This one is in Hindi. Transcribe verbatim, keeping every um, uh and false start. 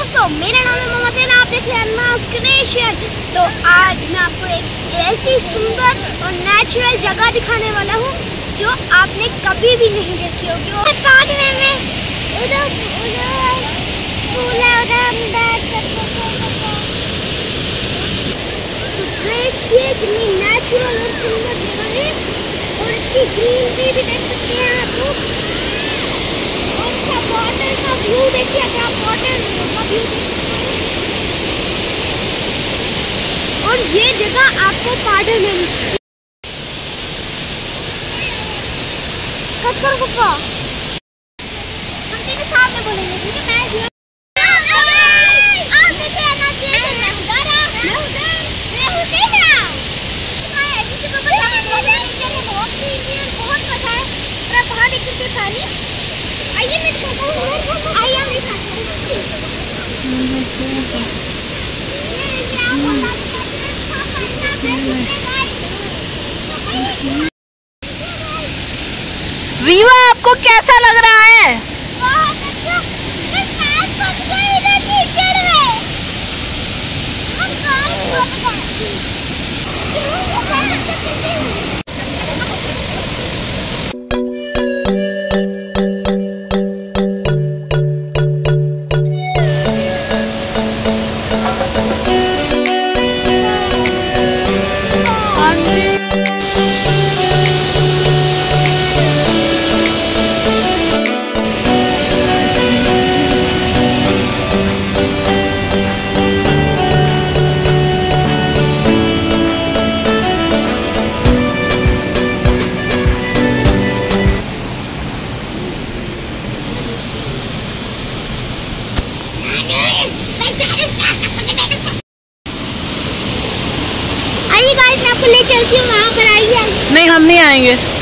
दोस्तों, मेरा नाम है मोहम्मद है, आप देख रहे हैं अन्नास क्रिएशन। तो आज मैं आपको एक ऐसी सुंदर और नेचुरल जगह दिखाने वाला हूँ जो आपने कभी भी नहीं देखी होगी। उधर उधर फूल है, उधर देखिए कितनी नेचुरल और सुंदर जगह है, और इसकी ग्रीनरी भी देख सकते हैं आप लोग। और इसका वाटर का व्यू देखिए, क्या वाटर का व्यू देखिए। और ये जगह आपको पहाड़ में मिल सकती है। कट करो पप्पा, हम तेरे सामने बोलेंगे, ठीक है? मैं पानी आइए, मैं दिखाता आइए हम दिखाते वीवा, आपको कैसा लग रहा है? बहुत अच्छा। इधर कीचड़ है, हम आइए गाइस, मैं आपको ले चलती हूँ वहाँ पर। आइए। नहीं, हम नहीं आएंगे।